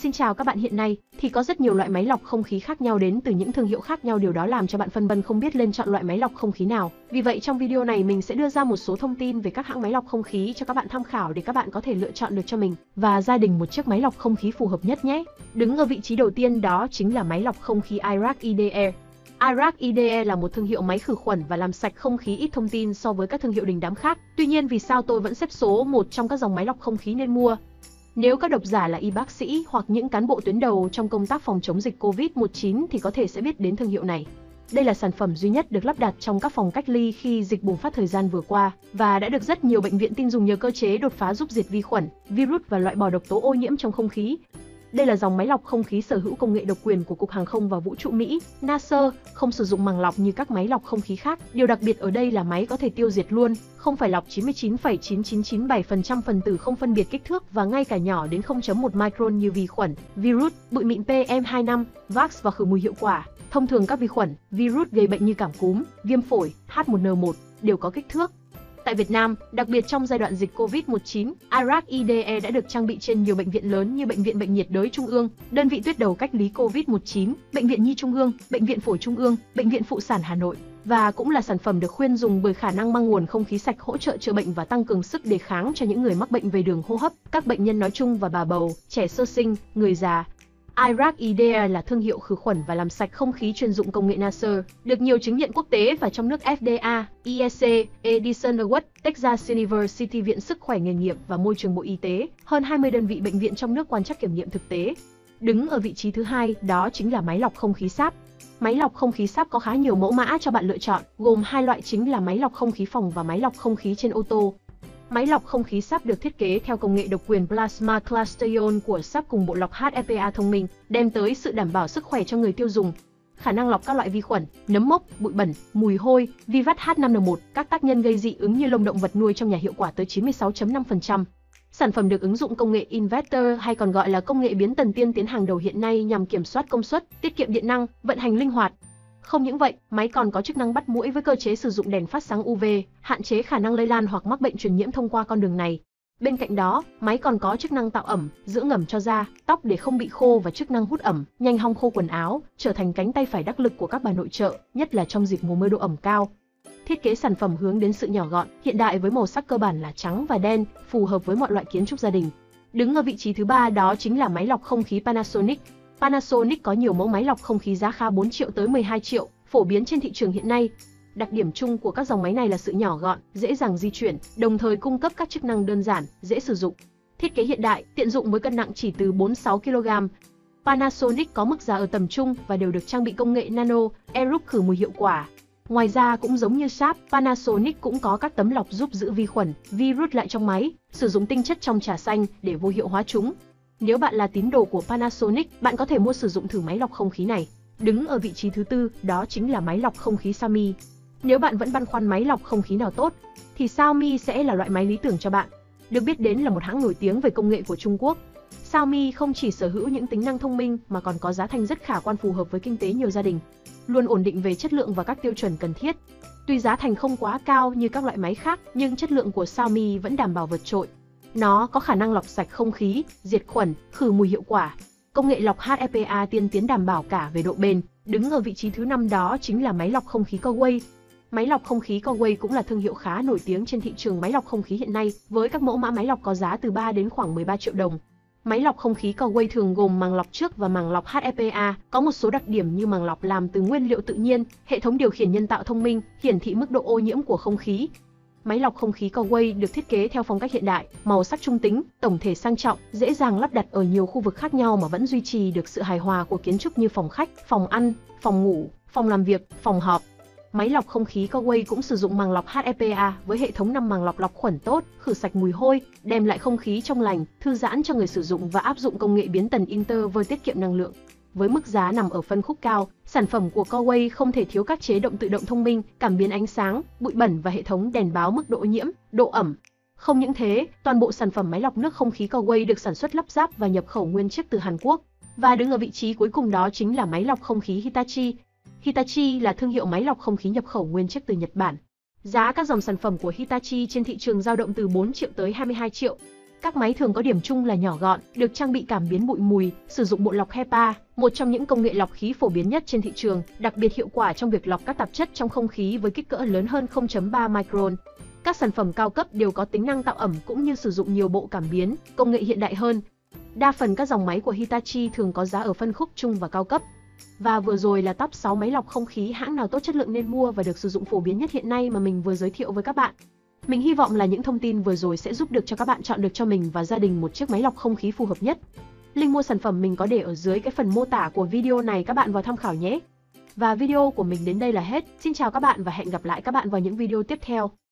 Xin chào các bạn, hiện nay thì có rất nhiều loại máy lọc không khí khác nhau đến từ những thương hiệu khác nhau, điều đó làm cho bạn phân vân không biết nên chọn loại máy lọc không khí nào. Vì vậy trong video này mình sẽ đưa ra một số thông tin về các hãng máy lọc không khí cho các bạn tham khảo để các bạn có thể lựa chọn được cho mình và gia đình một chiếc máy lọc không khí phù hợp nhất nhé. Đứng ở vị trí đầu tiên đó chính là máy lọc không khí Irax IDE. Irax IDE là một thương hiệu máy khử khuẩn và làm sạch không khí ít thông tin so với các thương hiệu đình đám khác. Tuy nhiên vì sao tôi vẫn xếp số 1 trong các dòng máy lọc không khí nên mua? Nếu các độc giả là y bác sĩ hoặc những cán bộ tuyến đầu trong công tác phòng chống dịch Covid-19 thì có thể sẽ biết đến thương hiệu này. Đây là sản phẩm duy nhất được lắp đặt trong các phòng cách ly khi dịch bùng phát thời gian vừa qua và đã được rất nhiều bệnh viện tin dùng nhờ cơ chế đột phá giúp diệt vi khuẩn, virus và loại bỏ độc tố ô nhiễm trong không khí. Đây là dòng máy lọc không khí sở hữu công nghệ độc quyền của Cục Hàng không và Vũ trụ Mỹ, NASA, không sử dụng màng lọc như các máy lọc không khí khác. Điều đặc biệt ở đây là máy có thể tiêu diệt luôn, không phải lọc 99,9997% phần tử không phân biệt kích thước và ngay cả nhỏ đến 0,1 micron như vi khuẩn, virus, bụi mịn PM2.5, VAX và khử mùi hiệu quả. Thông thường các vi khuẩn, virus gây bệnh như cảm cúm, viêm phổi, H1N1 đều có kích thước. Tại Việt Nam, đặc biệt trong giai đoạn dịch Covid-19, Irax IDE đã được trang bị trên nhiều bệnh viện lớn như Bệnh viện Bệnh nhiệt đới Trung ương, đơn vị tuyết đầu cách lý Covid-19, Bệnh viện Nhi Trung ương, Bệnh viện Phổi Trung ương, Bệnh viện Phụ sản Hà Nội. Và cũng là sản phẩm được khuyên dùng bởi khả năng mang nguồn không khí sạch hỗ trợ chữa bệnh và tăng cường sức đề kháng cho những người mắc bệnh về đường hô hấp, các bệnh nhân nói chung và bà bầu, trẻ sơ sinh, người già. Irax IDE là thương hiệu khử khuẩn và làm sạch không khí chuyên dụng công nghệ NASA, được nhiều chứng nhận quốc tế và trong nước FDA, ESC, Edison Award, Texas University Viện Sức khỏe nghề nghiệp và Môi trường Bộ Y tế, hơn 20 đơn vị bệnh viện trong nước quan trắc kiểm nghiệm thực tế. Đứng ở vị trí thứ hai, đó chính là máy lọc không khí SAP. Máy lọc không khí SAP có khá nhiều mẫu mã cho bạn lựa chọn, gồm hai loại chính là máy lọc không khí phòng và máy lọc không khí trên ô tô. Máy lọc không khí SAP được thiết kế theo công nghệ độc quyền Plasma Cluster Ion của SAP cùng bộ lọc HEPA thông minh, đem tới sự đảm bảo sức khỏe cho người tiêu dùng. Khả năng lọc các loại vi khuẩn, nấm mốc, bụi bẩn, mùi hôi, vi vắt H5N1, các tác nhân gây dị ứng như lông động vật nuôi trong nhà hiệu quả tới 96.5%. Sản phẩm được ứng dụng công nghệ inverter hay còn gọi là công nghệ biến tần tiên tiến hàng đầu hiện nay nhằm kiểm soát công suất, tiết kiệm điện năng, vận hành linh hoạt. Không những vậy, máy còn có chức năng bắt muỗi với cơ chế sử dụng đèn phát sáng UV, hạn chế khả năng lây lan hoặc mắc bệnh truyền nhiễm thông qua con đường này. Bên cạnh đó, máy còn có chức năng tạo ẩm, dưỡng ẩm cho da, tóc để không bị khô và chức năng hút ẩm, nhanh hong khô quần áo, trở thành cánh tay phải đắc lực của các bà nội trợ, nhất là trong dịp mùa mưa độ ẩm cao. Thiết kế sản phẩm hướng đến sự nhỏ gọn, hiện đại với màu sắc cơ bản là trắng và đen, phù hợp với mọi loại kiến trúc gia đình. Đứng ở vị trí thứ ba đó chính là máy lọc không khí Panasonic. Panasonic có nhiều mẫu máy lọc không khí giá khá 4 triệu tới 12 triệu, phổ biến trên thị trường hiện nay. Đặc điểm chung của các dòng máy này là sự nhỏ gọn, dễ dàng di chuyển, đồng thời cung cấp các chức năng đơn giản, dễ sử dụng. Thiết kế hiện đại, tiện dụng với cân nặng chỉ từ 46 kg. Panasonic có mức giá ở tầm trung và đều được trang bị công nghệ nano, Aerox khử mùi hiệu quả. Ngoài ra cũng giống như SAP, Panasonic cũng có các tấm lọc giúp giữ vi khuẩn, virus lại trong máy, sử dụng tinh chất trong trà xanh để vô hiệu hóa chúng. Nếu bạn là tín đồ của Panasonic, bạn có thể mua sử dụng thử máy lọc không khí này. Đứng ở vị trí thứ tư, đó chính là máy lọc không khí Xiaomi. Nếu bạn vẫn băn khoăn máy lọc không khí nào tốt, thì Xiaomi sẽ là loại máy lý tưởng cho bạn. Được biết đến là một hãng nổi tiếng về công nghệ của Trung Quốc, Xiaomi không chỉ sở hữu những tính năng thông minh mà còn có giá thành rất khả quan phù hợp với kinh tế nhiều gia đình, luôn ổn định về chất lượng và các tiêu chuẩn cần thiết. Tuy giá thành không quá cao như các loại máy khác, nhưng chất lượng của Xiaomi vẫn đảm bảo vượt trội. Nó có khả năng lọc sạch không khí, diệt khuẩn, khử mùi hiệu quả. Công nghệ lọc HEPA tiên tiến đảm bảo cả về độ bền. Đứng ở vị trí thứ 5 đó chính là máy lọc không khí Coway. Máy lọc không khí Coway cũng là thương hiệu khá nổi tiếng trên thị trường máy lọc không khí hiện nay, với các mẫu mã máy lọc có giá từ 3 đến khoảng 13 triệu đồng. Máy lọc không khí Coway thường gồm màng lọc trước và màng lọc HEPA, có một số đặc điểm như màng lọc làm từ nguyên liệu tự nhiên, hệ thống điều khiển nhân tạo thông minh, hiển thị mức độ ô nhiễm của không khí. Máy lọc không khí Coway được thiết kế theo phong cách hiện đại, màu sắc trung tính, tổng thể sang trọng, dễ dàng lắp đặt ở nhiều khu vực khác nhau mà vẫn duy trì được sự hài hòa của kiến trúc như phòng khách, phòng ăn, phòng ngủ, phòng làm việc, phòng họp. Máy lọc không khí Coway cũng sử dụng màng lọc HEPA với hệ thống 5 màng lọc khuẩn tốt, khử sạch mùi hôi, đem lại không khí trong lành, thư giãn cho người sử dụng và áp dụng công nghệ biến tần Interval tiết kiệm năng lượng. Với mức giá nằm ở phân khúc cao, sản phẩm của Coway không thể thiếu các chế động tự động thông minh, cảm biến ánh sáng, bụi bẩn và hệ thống đèn báo mức độ ô nhiễm, độ ẩm. Không những thế, toàn bộ sản phẩm máy lọc nước không khí Coway được sản xuất lắp ráp và nhập khẩu nguyên chiếc từ Hàn Quốc. Và đứng ở vị trí cuối cùng đó chính là máy lọc không khí Hitachi. Hitachi là thương hiệu máy lọc không khí nhập khẩu nguyên chiếc từ Nhật Bản. Giá các dòng sản phẩm của Hitachi trên thị trường dao động từ 4 triệu tới 22 triệu. Các máy thường có điểm chung là nhỏ gọn, được trang bị cảm biến bụi mùi, sử dụng bộ lọc HEPA, một trong những công nghệ lọc khí phổ biến nhất trên thị trường, đặc biệt hiệu quả trong việc lọc các tạp chất trong không khí với kích cỡ lớn hơn 0.3 micron. Các sản phẩm cao cấp đều có tính năng tạo ẩm cũng như sử dụng nhiều bộ cảm biến, công nghệ hiện đại hơn. Đa phần các dòng máy của Hitachi thường có giá ở phân khúc trung và cao cấp. Và vừa rồi là top 6 máy lọc không khí hãng nào tốt chất lượng nên mua và được sử dụng phổ biến nhất hiện nay mà mình vừa giới thiệu với các bạn. Mình hy vọng là những thông tin vừa rồi sẽ giúp được cho các bạn chọn được cho mình và gia đình một chiếc máy lọc không khí phù hợp nhất. Link mua sản phẩm mình có để ở dưới cái phần mô tả của video này, các bạn vào tham khảo nhé. Và video của mình đến đây là hết. Xin chào các bạn và hẹn gặp lại các bạn vào những video tiếp theo.